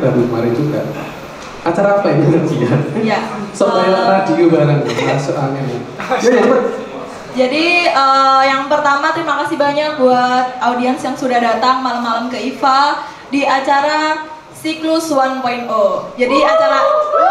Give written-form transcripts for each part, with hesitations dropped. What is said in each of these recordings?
baru kemarin juga. Acara apa ini ya? Iya. Soalnya radio bareng masuk angin. Ya cepet. Jadi yang pertama terima kasih banyak buat audiens yang sudah datang malam-malam ke IFA di acara Siklus 1.0. Jadi acara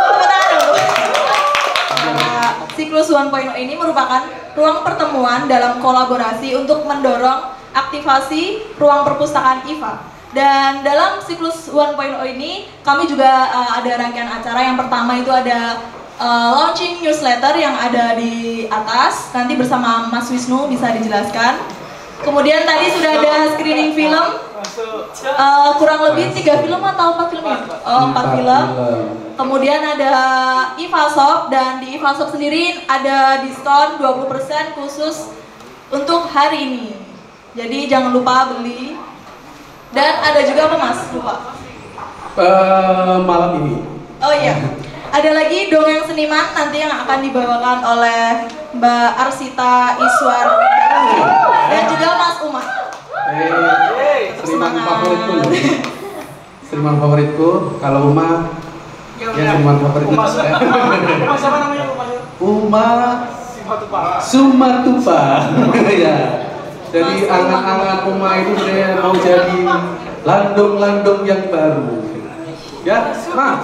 Siklus 1.0 ini merupakan ruang pertemuan dalam kolaborasi untuk mendorong aktivasi ruang perpustakaan IFA. Dan dalam Siklus 1.0 ini kami juga ada rangkaian acara. Yang pertama itu ada launching newsletter yang ada di atas, nanti bersama Mas Wisnu bisa dijelaskan. Kemudian tadi sudah ada screening film, kurang lebih 3 film atau 4 film ya? 4 film. Kemudian ada IFA Shop, dan di IFA Shop sendiri ada diskon 20% khusus untuk hari ini. Jadi jangan lupa beli. Dan ada juga apa Mas? Lupa. Malam ini. Oh iya. Ada lagi dongeng seniman nanti yang akan dibawakan oleh Mbak Arsita Iswar dan juga Mas Umar. Seniman favoritku. Seniman favoritku. Kalau Uma, ya seniman favoritku. Uma siapa namanya? Uma Sumatupa. Ya. Jadi angan-angan Uma itu saya mau jadi landung-landung yang baru. Ya, Ma.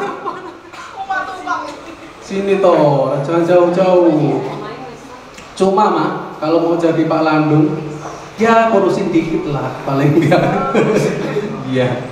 Sini toh, jangan jauh-jauh. Cuma Ma, kalau mau jadi Pak Landung, ya kurusin dikit lah, paling enggak. Iya.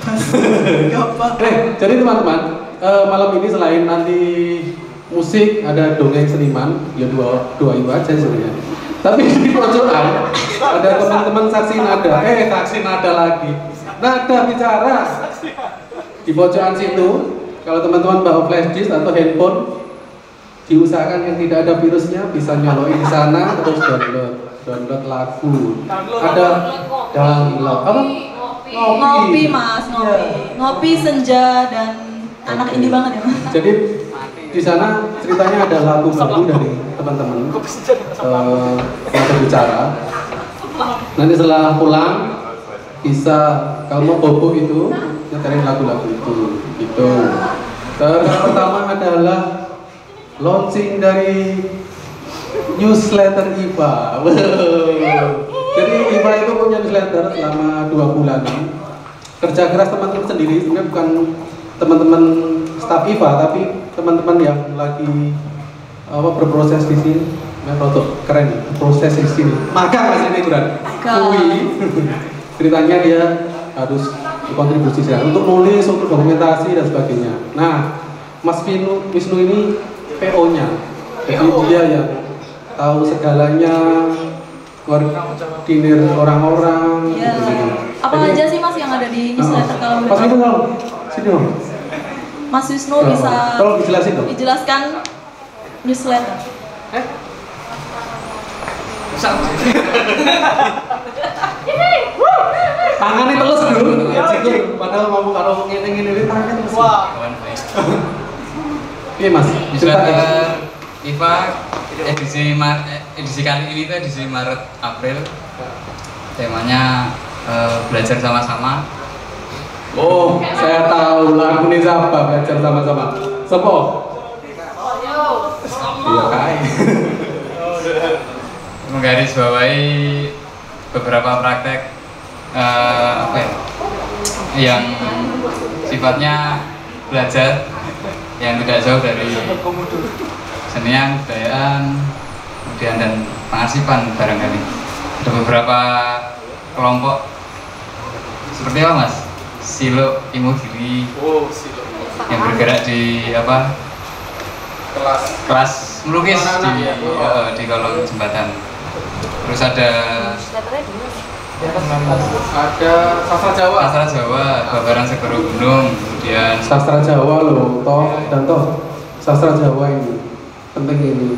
Jadi teman-teman, malam ini selain nanti musik, ada dongeng seniman, ya dua itu aja sebenarnya. Tapi di pojokan ada teman-teman saksi nada, saksi nada lagi, nada bicara. Di pojokan situ, kalau teman-teman bawa flash disk atau handphone, diusahakan yang tidak ada virusnya bisa nyaloin di sana, terus download lagu. Ada download apa? Ngopi Mas, ngopi senja dan anak indie banget ya Mas. Jadi di sana ceritanya ada lagu baru dari teman-teman yang berbicara. Nanti setelah pulang bisa kalau mau bobo itu nyetelin lagu-lagu itu gitu. Terus yang pertama adalah launching dari newsletter IFA. Jadi IFA itu punya newsletter selama 2 bulan. Kerja keras teman-teman sendiri, sebenarnya bukan teman-teman staf IFA, tapi teman-teman yang lagi berproses di sini. Produk keren, proses di sini. Maka Mas ini berat. Ceritanya dia harus berkontribusi untuk nulis, untuk dokumentasi dan sebagainya. Nah, Mas Wisnu ini PO-nya, jadi dia yang tahu segalanya, koordinir orang-orang. Ya. Gitu. Apa Jadi, aja sih Mas yang ada di newsletter kalau boleh Mas Wisnu kalau sini dong. Mas Wisnu bisa tolong dijelasin dong. dijelaskan newsletter. Tangannya telus dulu. Padahal mau karo ngene-ngene tangannya telus. Wah. Iya Mas, newsletter IFA edisi kali ini tuh edisi Maret April. Temanya belajar sama-sama. Oh, saya tahu lagu ini siapa belajar sama-sama. Sopo? Iya kai. Menggarisbawahi beberapa praktek yang sifatnya belajar yang tidak jauh dari kesenian, kebudayaan, kemudian dan pengasipan barangkali. Ada beberapa kelompok seperti apa Mas? Silo Imogiri yang bergerak di kelas melukis di kolong jembatan. Terus ada sastra Jawa, Babaran Segoro Gunung, kemudian sastra Jawa loh, sastra Jawa ini penting ini.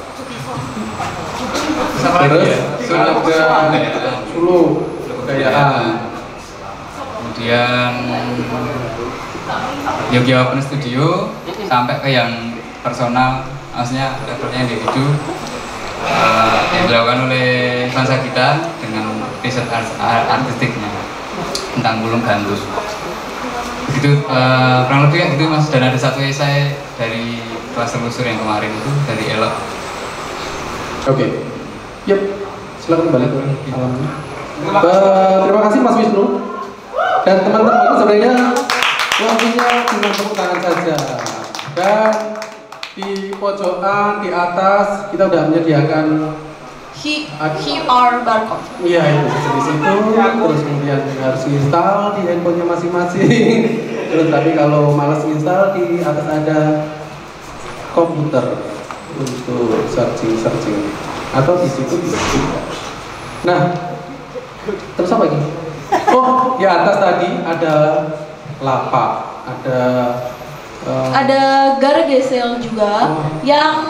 Terus ada Sulu kebudayaan, kemudian Yogyakarta Open Studio sampai ke yang personal, maksudnya levelnya individu yang dilakukan oleh Ivan Sagita dengan riset artistiknya tentang Gunung Gandus. Begitu kurang lebih kayak gitu Mas. Dan ada satu esai dari kelas telusur yang kemarin itu dari Elok. Oke. Yep. Silakan kembali ke alamnya. Terima kasih Mas Wisnu dan teman-teman. Sebenarnya waktunya cuma tepuk tangan saja. Dan di pojokan di atas kita udah menyediakan QR barcode. Iya itu di situ. Terus kemudian harus install di handphonenya masing-masing. Terus tapi kalau malas install di atas ada komputer untuk searching atau di situ bisa juga. Nah, terus apa lagi? Oh, di atas tadi ada lapak, ada garage sale juga yang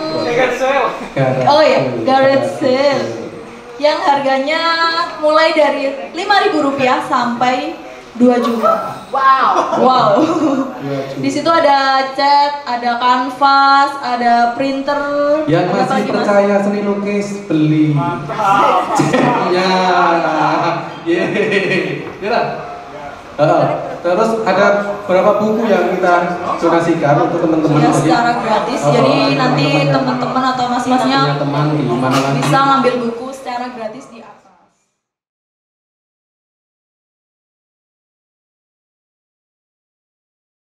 garage sale yang harganya mulai dari Rp5.000 sampai 2 juta. Wow. Di situ ada cat, ada kanvas, ada printer. Yang masih percaya seni lukis beli. Catnya. Terus ada berapa buku yang kita donasikan untuk teman-teman ya, secara gratis. Jadi nanti teman-teman atau mas-masnya teman di mana lagi bisa ngambil buku secara gratis di